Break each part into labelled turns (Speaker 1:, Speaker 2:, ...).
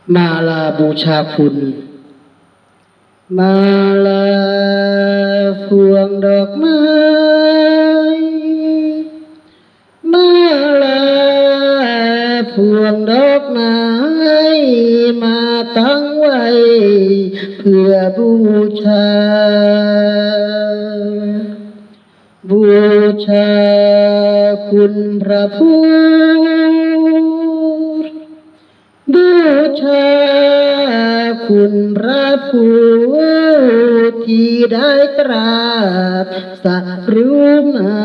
Speaker 1: มาลาบูชาคุณมาลาพวงดอกไม้มาลาพวงดอกไม้มาตั้งไว้เพื่อบูชาบูชาคุณพระพุทธบูชาคุณพระผู้ที่ได้ตรัสสัตรู้มา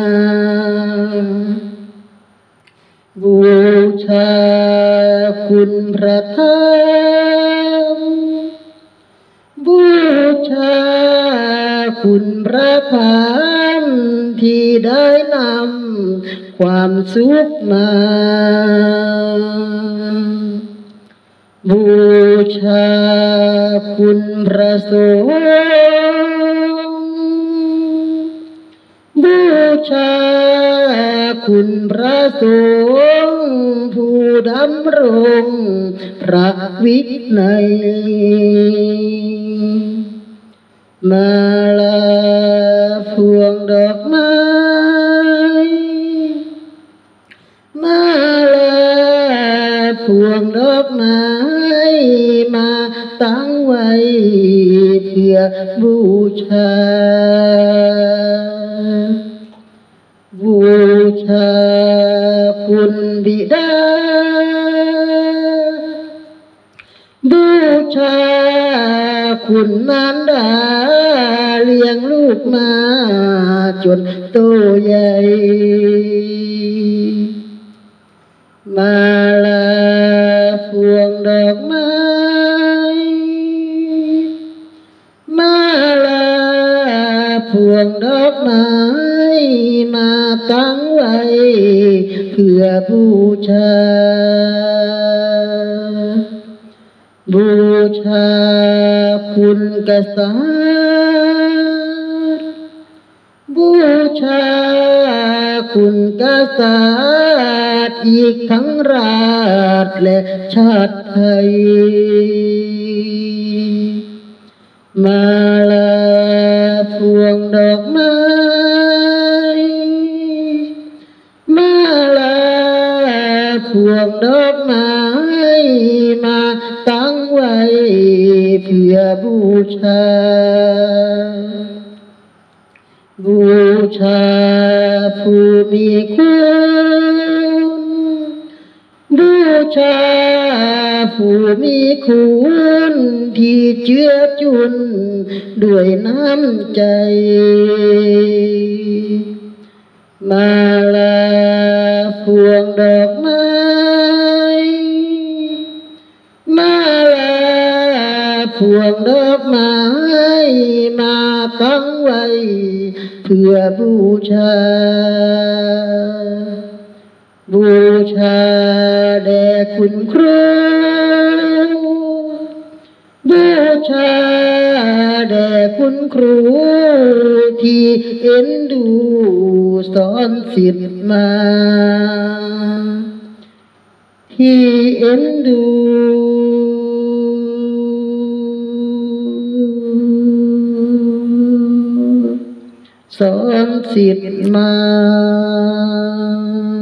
Speaker 1: บูชาคุณพระธรรมบูชาคุณพระธรรมที่ได้นำความสุขมาบูชาคุณพระสงฆ์บูชาคุณพระสงฆ์ผู้ดำรงพระวินัยมาลาพวงดอกไม้มาลาพวงดอกไม้มาตั้งไว้เพื่อบูชาบูชาคุณบิดาบูชาคุณมารดาเลี้ยงลูกมาจนโตใหญ่มาลาพวงดอกไม้มาลาพวงดอกไม้มาตั้งไว้เพื่อบูชาบูชาคุณกษัตริย์บูชาคุณกษัตริย์อีกทั้งราชและชาติไทยมาลาพวงดอกไม้มาลาพวงดอกไม้มาตั้งไว้เพื่อบูชาบูชาผู้มีคุณบูชาผู้มีคุณที่เจือจุนด้วยน้ำใจมาลาพวงดอกไม้มาลาพวงดอกไม้มาตั้งไว้เพื่อบูชาบูชาแด่คุณครูบูชาแด่คุณครูที่เอ็นดูสอนศิษย์มาที่เอ็นดูสอนศิษย์มา